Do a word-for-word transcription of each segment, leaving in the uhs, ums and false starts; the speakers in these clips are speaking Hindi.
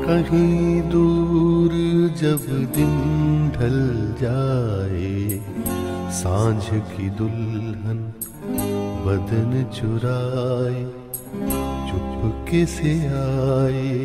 कहीं दूर जब दिन ढल जाए, सांझ की दुल्हन बदन चुराए चुपके से आए।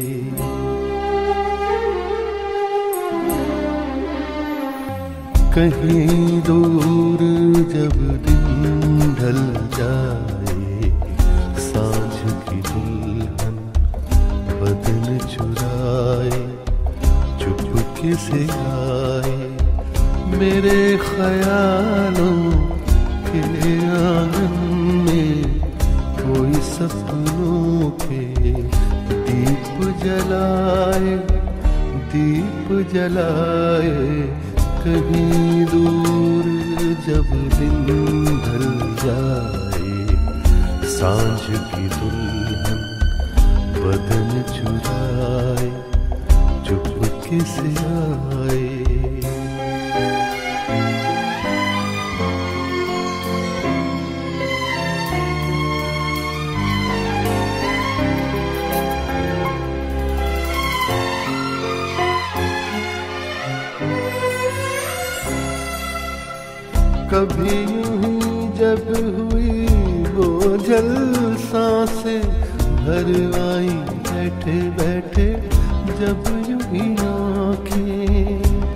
कहीं दूर जब दिन ढल जाए, सांझ की दुल्हन बदन चुराए चुपके से आए। मेरे ख्यालों के आंगन में कोई सपनों के दीप जलाए दीप जलाए। कहीं दूर जब दिन ढल जाए, सांझ की दुल्हन बदन चुराए चुपके से आए। कभी यूं ही जब हुई वो जल सांसें भर आई बैठे बैठे जब यूं ही आँखें।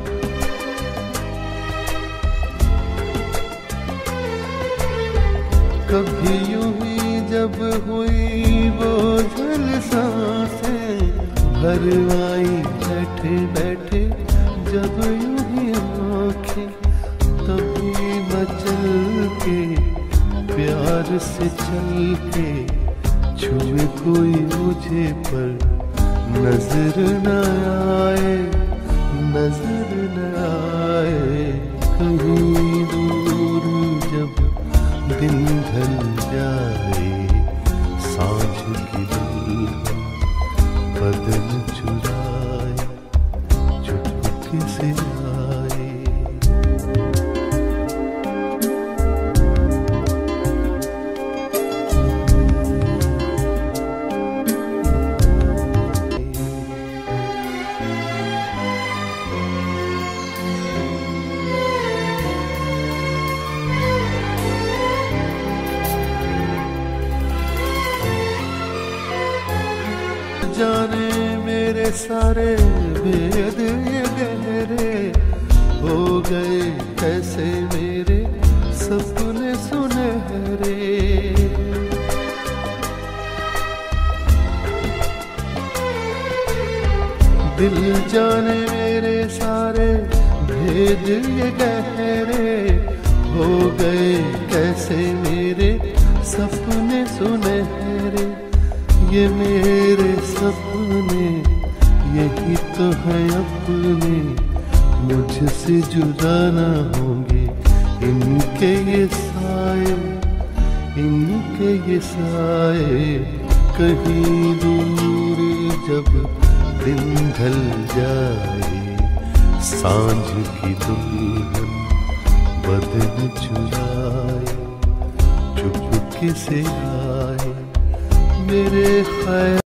कभी यूं ही जब हुई वो जल सांसें भर आई बैठे बैठे जब यूं ही आँखें। तभी चल के प्यार से चल के छुए कोई मुझे पर नजर न आए नजर न आए। कहीं दूर जब दिन ढल जाए, सांझ की दुल्हन बदन चुराए चुपके से आए। जाने मेरे सारे भेद ये गहरे हो गए कैसे मेरे सपने सुनहरे। दिल जाने मेरे सारे भेद ये गहरे हो गए कैसे मेरे सपने सुनहरे। ये मेरे सपने यही तो है अपने, मुझसे जुदा ना होंगे इनके ये साए इनके ये साए। कहीं दूर जब दिन ढल जाए, सांझ की दुल्हन बदन चुराए चुपके से आए। मेरे ख्याल